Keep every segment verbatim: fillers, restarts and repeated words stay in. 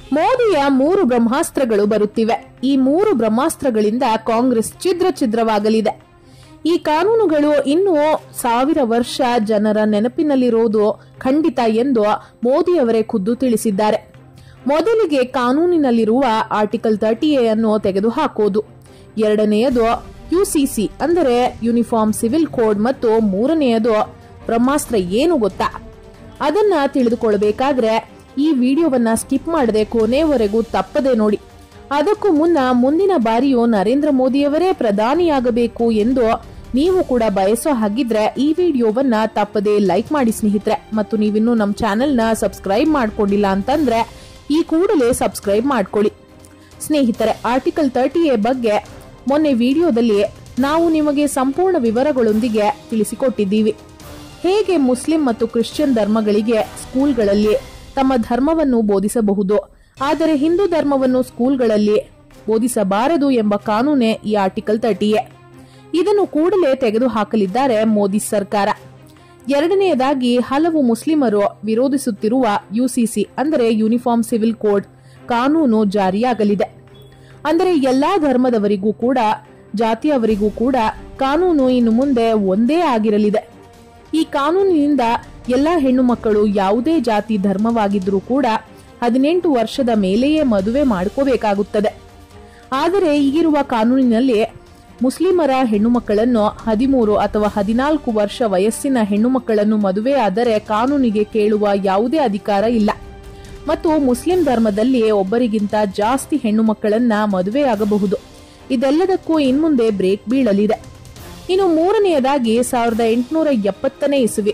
ಮೋದಿಯ ಮೂರು ಬ್ರಹ್ಮಾಸ್ತ್ರಗಳು ಬರುತ್ತಿವೆ. ಈ ಮೂರು ಬ್ರಹ್ಮಾಸ್ತ್ರಗಳಿಂದ ಕಾಂಗ್ರೆಸ್ ಛಿದ್ರ ಛಿದ್ರವಾಗಲಿದೆ. ಈ ಕಾನೂನುಗಳು ಇನ್ನೂ ಸಾವಿರ ವರ್ಷ ಜನರ ನೆನಪಿನಲ್ಲಿರುವುದು ಖಂಡಿತ ಎಂದು ಮೋದಿಯವರೇ ಖುದ್ದು ತಿಳಿಸಿದ್ದಾರೆ. ಮೊದಲಿಗೆ ಕಾನೂನಿನಲ್ಲಿರುವ ಆರ್ಟಿಕಲ್ ತರ್ಟಿ ಎ ಅನ್ನು ತೆಗೆದುಹಾಕುವುದು, ಎರಡನೆಯದು ಯುಸಿಸಿ ಅಂದರೆ ಯೂನಿಫಾರ್ಮ್ ಸಿವಿಲ್ ಕೋಡ್ ಮತ್ತು ಮೂರನೆಯದು ಬ್ರಹ್ಮಾಸ್ತ್ರ ಏನು ಗೊತ್ತಾ? ಅದನ್ನ ತಿಳಿದುಕೊಳ್ಳಬೇಕಾದ್ರೆ ಈ ವಿಡಿಯೋವನ್ನ ಸ್ಕಿಪ್ ಮಾಡದೆ ಕೊನೆವರೆಗೂ ತಪ್ಪದೆ ನೋಡಿ. ಅದಕ್ಕೂ ಮುನ್ನ ಮುಂದಿನ ಬಾರಿಯೂ ನರೇಂದ್ರ ಮೋದಿಯವರೇ ಪ್ರಧಾನಿಯಾಗಬೇಕು ಎಂದು ನೀವು ಕೂಡ ಬಯಸೋ ಹಾಗಿದ್ರೆ ಈ ವಿಡಿಯೋವನ್ನ ತಪ್ಪದೆ ಲೈಕ್ ಮಾಡಿ ಸ್ನೇಹಿತರೆ. ಮತ್ತು ನೀವಿನ್ನೂ ನಮ್ಮ ಚಾನೆಲ್ನ ಸಬ್ಸ್ಕ್ರೈಬ್ ಮಾಡ್ಕೊಂಡಿಲ್ಲ ಅಂತಂದ್ರೆ ಈ ಕೂಡಲೇ ಸಬ್ಸ್ಕ್ರೈಬ್ ಮಾಡ್ಕೊಳ್ಳಿ ಸ್ನೇಹಿತರೆ. ಆರ್ಟಿಕಲ್ ತರ್ಟಿ ಎ ಬಗ್ಗೆ ಮೊನ್ನೆ ವಿಡಿಯೋದಲ್ಲಿ ನಾವು ನಿಮಗೆ ಸಂಪೂರ್ಣ ವಿವರಗಳೊಂದಿಗೆ ತಿಳಿಸಿಕೊಟ್ಟಿದ್ದೀವಿ. ಹೇಗೆ ಮುಸ್ಲಿಂ ಮತ್ತು ಕ್ರಿಶ್ಚಿಯನ್ ಧರ್ಮಗಳಿಗೆ ಸ್ಕೂಲ್ಗಳಲ್ಲಿ ತಮ್ಮ ಧರ್ಮವನ್ನು ಬೋಧಿಸಬಹುದು, ಆದರೆ ಹಿಂದೂ ಧರ್ಮವನ್ನು ಸ್ಕೂಲ್ಗಳಲ್ಲಿ ಬೋಧಿಸಬಾರದು ಎಂಬ ಕಾನೂನೇ ಈ ಆರ್ಟಿಕಲ್ ತರ್ಟಿ ಎ. ಇದನ್ನು ಕೂಡಲೇ ತೆಗೆದುಹಾಕಲಿದ್ದಾರೆ ಮೋದಿ ಸರ್ಕಾರ. ಎರಡನೆಯದಾಗಿ ಹಲವು ಮುಸ್ಲಿಮರು ವಿರೋಧಿಸುತ್ತಿರುವ ಯುಸಿಸಿ ಅಂದರೆ ಯೂನಿಫಾರ್ಮ್ ಸಿವಿಲ್ ಕೋಡ್ ಕಾನೂನು ಜಾರಿಯಾಗಲಿದೆ. ಅಂದರೆ ಎಲ್ಲಾ ಧರ್ಮದವರಿಗೂ ಕೂಡ ಜಾತಿಯವರಿಗೂ ಕೂಡ ಕಾನೂನು ಇನ್ನು ಮುಂದೆ ಒಂದೇ ಆಗಿರಲಿದೆ. ಈ ಕಾನೂನಿನಿಂದ ಎಲ್ಲಾ ಹೆಣ್ಣು ಮಕ್ಕಳು ಯಾವುದೇ ಜಾತಿ ಧರ್ಮವಾಗಿದ್ರೂ ಕೂಡ ಹದಿನೆಂಟು ವರ್ಷದ ಮೇಲೆಯೇ ಮದುವೆ ಮಾಡ್ಕೋಬೇಕಾಗುತ್ತದೆ. ಆದರೆ ಈಗಿರುವ ಕಾನೂನಿನಲ್ಲಿ ಮುಸ್ಲಿಮರ ಹೆಣ್ಣು ಮಕ್ಕಳನ್ನು ಹದಿಮೂರು ಅಥವಾ ಹದಿನಾಲ್ಕು ವರ್ಷ ವಯಸ್ಸಿನ ಹೆಣ್ಣು ಮಕ್ಕಳನ್ನು ಮದುವೆ ಆದರೆ ಕಾನೂನಿಗೆ ಕೇಳುವ ಯಾವುದೇ ಅಧಿಕಾರ ಇಲ್ಲ. ಮತ್ತು ಮುಸ್ಲಿಂ ಧರ್ಮದಲ್ಲಿ ಒಬ್ಬರಿಗಿಂತ ಜಾಸ್ತಿ ಹೆಣ್ಣು ಮಕ್ಕಳನ್ನ ಮದುವೆಯಾಗಬಹುದು. ಇದೆಲ್ಲದಕ್ಕೂ ಇನ್ಮುಂದೆ ಬ್ರೇಕ್ ಬೀಳಲಿದೆ. ಇನ್ನು ಮೂರನೆಯದಾಗಿ ಸಾವಿರದ ಎಂಟುನೂರ ಎಪ್ಪತ್ತನೇ ಇಸವಿ,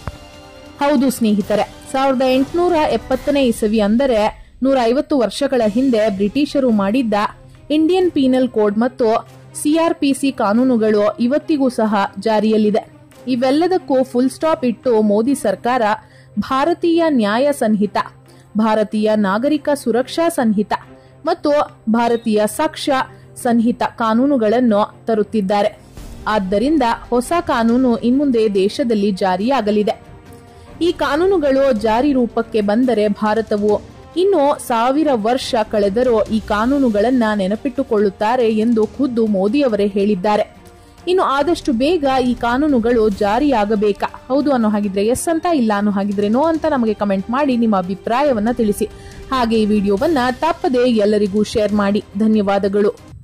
ಹೌದು ಸ್ನೇಹಿತರೆ, ಸಾವಿರದ ಎಂಟುನೂರ ಎಪ್ಪತ್ತನೇ ಇಸವಿ ಅಂದರೆ ನೂರ ಐವತ್ತು ವರ್ಷಗಳ ಹಿಂದೆ ಬ್ರಿಟಿಷರು ಮಾಡಿದ್ದ ಇಂಡಿಯನ್ ಪೀನಲ್ ಕೋಡ್ ಮತ್ತು ಸಿಆರ್ಪಿಸಿ ಕಾನೂನುಗಳು ಇವತ್ತಿಗೂ ಸಹ ಜಾರಿಯಲ್ಲಿದೆ. ಇವೆಲ್ಲದಕ್ಕೂ ಫುಲ್ ಸ್ಟಾಪ್ ಇಟ್ಟು ಮೋದಿ ಸರ್ಕಾರ ಭಾರತೀಯ ನ್ಯಾಯ ಸಂಹಿತ, ಭಾರತೀಯ ನಾಗರಿಕ ಸುರಕ್ಷಾ ಸಂಹಿತ ಮತ್ತು ಭಾರತೀಯ ಸಾಕ್ಷ್ಯ ಸಂಹಿತ ಕಾನೂನುಗಳನ್ನು ತರುತ್ತಿದ್ದಾರೆ. ಆದ್ದರಿಂದ ಹೊಸ ಕಾನೂನು ಇನ್ಮುಂದೆ ದೇಶದಲ್ಲಿ ಜಾರಿಯಾಗಲಿದೆ. ಈ ಕಾನೂನುಗಳು ಜಾರಿ ರೂಪಕ್ಕೆ ಬಂದರೆ ಭಾರತವು ಇನ್ನು ಸಾವಿರ ವರ್ಷ ಕಳೆದರೂ ಈ ಕಾನೂನುಗಳನ್ನ ನೆನಪಿಟ್ಟುಕೊಳ್ಳುತ್ತಾರೆ ಎಂದು ಖುದ್ದು ಮೋದಿಯವರೇ ಹೇಳಿದ್ದಾರೆ. ಇನ್ನು ಆದಷ್ಟು ಬೇಗ ಈ ಕಾನೂನುಗಳು ಜಾರಿಯಾಗಬೇಕಾ? ಹೌದು ಅನ್ನೋ ಹಾಗಿದ್ರೆ ಎಸ್ ಅಂತ, ಇಲ್ಲ ಅನ್ನೋ ಹಾಗಿದ್ರೆ ನೋ ಅಂತ ನಮಗೆ ಕಮೆಂಟ್ ಮಾಡಿ ನಿಮ್ಮ ಅಭಿಪ್ರಾಯವನ್ನ ತಿಳಿಸಿ. ಹಾಗೆ ಈ ವಿಡಿಯೋವನ್ನ ತಪ್ಪದೆ ಎಲ್ಲರಿಗೂ ಶೇರ್ ಮಾಡಿ. ಧನ್ಯವಾದಗಳು.